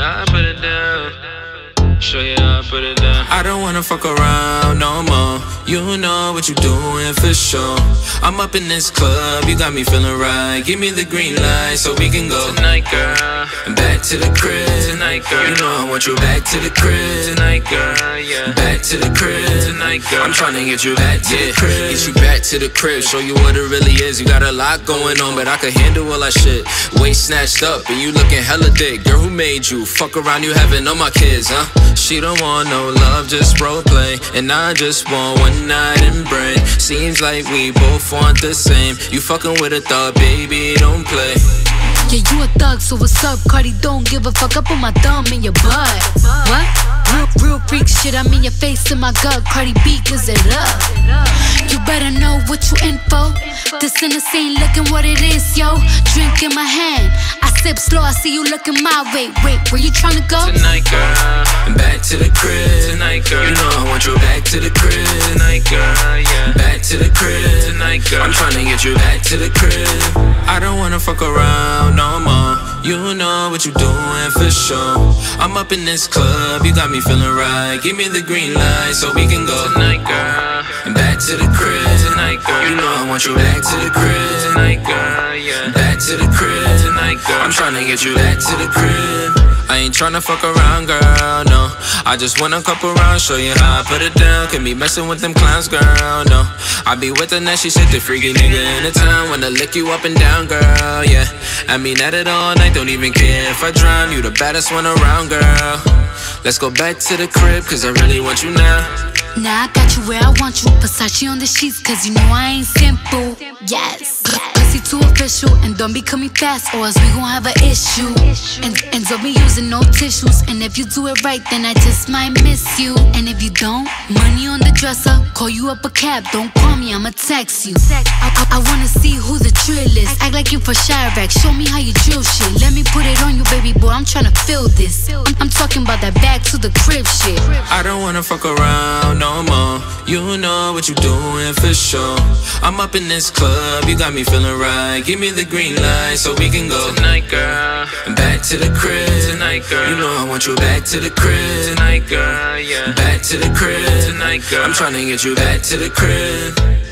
how I put it down. Show you how I put it down. I don't wanna fuck around no more. You know what you doing for sure. I'm up in this club, you got me feeling right. Give me the green light so we can go Tonight, girl. back to the crib. Tonight, girl. You know I want you back to the crib. Tonight, girl, yeah. Back to the crib. Tonight, girl. I'm tryna get you back to the crib. Get you back to the crib, show you what it really is. You got a lot going on, but I can handle all that shit. Waist snatched up and you looking hella thick. Girl, who made you? Fuck around, you having all my kids, huh? She don't want no love, just role play. And I just want one night and brain. Seems like we both want the same. You fucking with a thug, baby, don't play. Yeah, you a thug, so what's up, Cardi? Don't give a fuck. I put my thumb in your butt. What? Real freak shit, I'm in your face, in my gut. Cardi B, gives it up. You better know what you in for. This in the scene, looking what it is, yo. Drink in my hand, I sip slow, I see you looking my way. Wait, where you tryna go? Tonight, girl. Back to the crib. Tonight, girl. You know I want you back to the crib. Tonight, girl, yeah. Back to the crib. Tonight, girl. I'm tryna get you back to the crib. I don't wanna fuck around no more. You know what you doing for sure. I'm up in this club, you got me feeling right. Give me the green light so we can go Tonight, girl. back to the crib. Tonight, girl. You know I want you back to the crib. Tonight, girl, yeah. Back to the crib. Tonight, girl. I'm tryna get you back to the crib. I ain't tryna fuck around, girl, no. I just wanna couple rounds, show you how I put it down. Can be messing with them clowns, girl, no. I be with her now, she said the freaky nigga in the town. Wanna lick you up and down, girl, yeah. I mean at it all night, don't even care if I drown. You the baddest one around, girl. Let's go back to the crib, cause I really want you now. Now I got you where I want you. Versace on the sheets, cause you know I ain't simple. Yes. Pussy too official, and don't be coming fast, or else we gon' have an issue. And don't be using no tissues. And if you do it right, then I just might miss you. And if you don't, money on the dresser. Call you up a cab, don't call me, I'ma text you. I wanna see who the drill is. Act like you for Chirac, show me how you drill shit. Let me put it on you, baby boy, I'm tryna feel this. I'm talking about that back to the crib shit. I don't wanna fuck around no more. You know what you doing for sure. I'm up in this club, you got me feeling right. Give me the green light so we can go Tonight, girl. back to the crib. Tonight, girl. You know I want you back to the crib. Tonight, girl, yeah. Back to the crib. Tonight, girl. I'm tryna get you back to the crib.